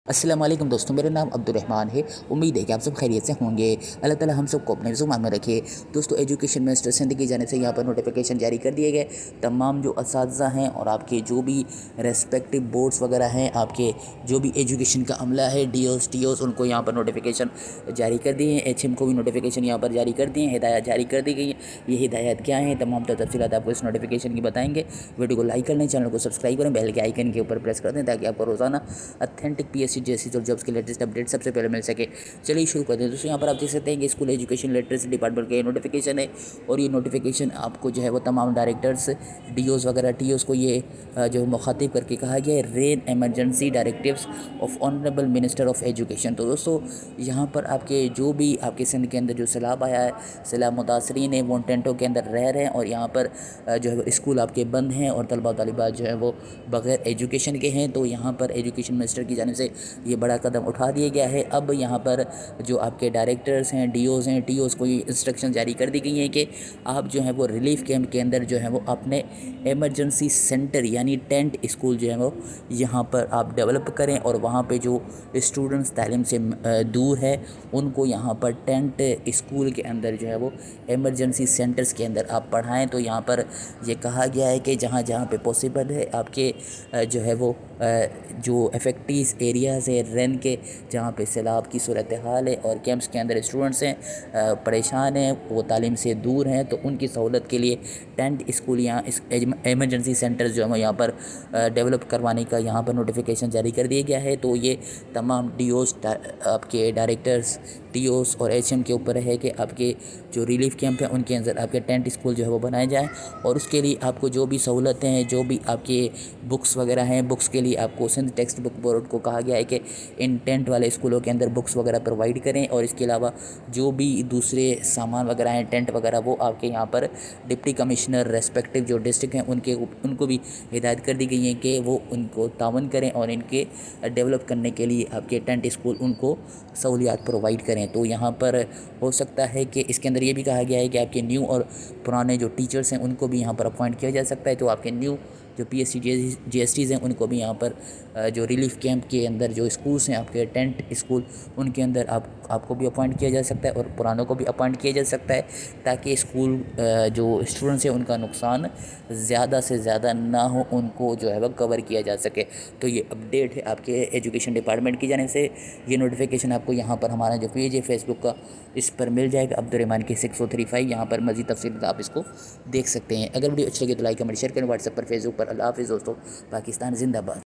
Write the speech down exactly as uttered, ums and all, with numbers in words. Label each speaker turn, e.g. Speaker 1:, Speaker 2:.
Speaker 1: अस्सलाम वालेकुम दोस्तों, मेरा नाम अब्दुर्रहमान है। उम्मीद है कि आप सब खैरियत से होंगे। अल्लाह ताला हम सबको अपने ज़ुबान में रखे। दोस्तों, एजुकेशन मिनिस्टर सिंध की जानिब से यहाँ पर नोटिफिकेशन जारी कर दिए गए। तमाम जो असातिज़ा हैं और आपके जो भी रेस्पेक्टिव बोर्ड्स वगैरह हैं, आपके जो भी एजुकेशन का अमला है, डी ओस टी ओस, उनको यहाँ पर नोटिफिकेशन जारी कर दिए हैं। एच एम को भी नोटिफिकेशन यहाँ पर जारी कर दिए हैं, हिदायत जारी कर दी गई हैं। ये हिदायत क्या हैं, तमाम तफसीलात आपको इस नोटिफिकेशन की बताएंगे। वीडियो को लाइक कर लें, चैनल को सब्सक्राइब करें, बेल के आइकन के ऊपर प्रेस कर दें ताकि आपको रोज़ाना अथेंटिक पी एस सी जैसी और जॉब्स के लेटेस्ट अपडेट सबसे पहले मिल सके। चलिए शुरू करते हैं दोस्तों। यहाँ पर आप देख सकते हैं कि स्कूल एजुकेशन लिटरेसी डिपार्टमेंट का ये नोटिफिकेशन है और ये नोटिफिकेशन आपको जो है वो तमाम डायरेक्टर्स, डीओस वगैरह, टीओस को ये जो मुखातिब करके कहा गया है, rain emergency directives of honourable minister of education. तो दोस्तों, यहाँ पर आपके जो भी आपके सिंध के अंदर जो सैलाब आया है, सैलाब मुतासरीन है, वो टेंटों के अंदर रह रहे हैं और यहाँ पर जो है स्कूल आपके बंद हैं और तलबा तालिबात जो है वो बग़ैर एजुकेशन के हैं। तो यहाँ पर एजुकेशन मिनिस्टर की जानिब से ये बड़ा कदम उठा दिया गया है। अब यहाँ पर जो आपके डायरेक्टर्स हैं, डीओज़ हैं, टीओज़ को ये इंस्ट्रक्शन जारी कर दी गई हैं कि आप जो है वो रिलीफ कैंप के अंदर जो है वो अपने एमरजेंसी सेंटर यानी टेंट स्कूल जो है वो यहाँ पर आप डेवलप करें और वहाँ पे जो स्टूडेंट्स तालीम से दूर है उनको यहाँ पर टेंट स्कूल के अंदर जो है वो एमरजेंसी सेंटर्स के अंदर आप पढ़ाएँ। तो यहाँ पर ये कहा गया है कि जहाँ जहाँ पे पॉसिबल है आपके जो है वो जो इफेक्टिव एरियाज़ है रेन के, जहाँ पे सैलाब की सूरत हाल है और कैंप्स के अंदर स्टूडेंट्स हैं परेशान हैं, वो तालीम से दूर हैं, तो उनकी सहूलत के लिए टेंट स्कूल यहाँ इस एमरजेंसी सेंटर्स जो है यहाँ पर डेवलप करवाने का यहाँ पर नोटिफिकेशन जारी कर दिया गया है। तो ये तमाम डीओस, आपके डायरेक्टर्स, टीओस और एचएम के ऊपर है कि आपके जो रिलीफ कैंप है उनके अंदर आपके टेंट स्कूल जो है वो बनाए जाएँ और उसके लिए आपको जो भी सहूलतें हैं, जो भी आपके बुक्स वगैरह हैं, बुक्स के लिए आपको सिंध टेक्स्ट बुक बोर्ड को कहा गया है कि इन टेंट वाले स्कूलों के अंदर बुक्स वगैरह प्रोवाइड करें और इसके अलावा जो भी दूसरे सामान वगैरह हैं, टेंट वगैरह, वो आपके यहाँ पर डिप्टी कमिश्नर रेस्पेक्टिव जो डिस्ट्रिक्ट हैं उनके उनको भी हिदायत कर दी गई है कि वो उनको तावन करें और इनके डेवलप करने के लिए आपके टेंट स्कूल उनको सहूलियात प्रोवाइड करें। तो यहाँ पर हो सकता है कि इसके अंदर ये भी कहा गया है कि आपके न्यू और पुराने जो टीचर्स हैं उनको भी यहाँ पर अपॉइंट किया जा सकता है। तो आपके न्यू जो P S C G S Ts हैं उनको भी यहाँ पर जो रिलीफ कैंप के अंदर जो स्कूल्स हैं आपके टेंट स्कूल, उनके अंदर आप आपको भी अपॉइंट किया जा सकता है और पुरानों को भी अपॉइंट किया जा सकता है ताकि स्कूल जो स्टूडेंट्स हैं उनका नुकसान ज़्यादा से ज़्यादा ना हो, उनको जो है वह कवर किया जा सके। तो ये अपडेट है आपके एजुकेशन डिपार्टमेंट की जानिब से। ये नोटिफिकेशन आपको यहाँ पर हमारा जो पेज है फेसबुक का, इस पर मिल जाएगा, अब्दुर्रहमान के सिक्स ओ थ्री फाइव। यहाँ पर मज़ीद तफसील आप इसको देख सकते हैं। अगर वीडियो अच्छी लगे तो लाइक कमेंट शेयर करें व्हाट्सएप पर, फेसबुक पर। अल्लाह हाफ़िज़ दोस्तों, पाकिस्तान जिंदाबाद।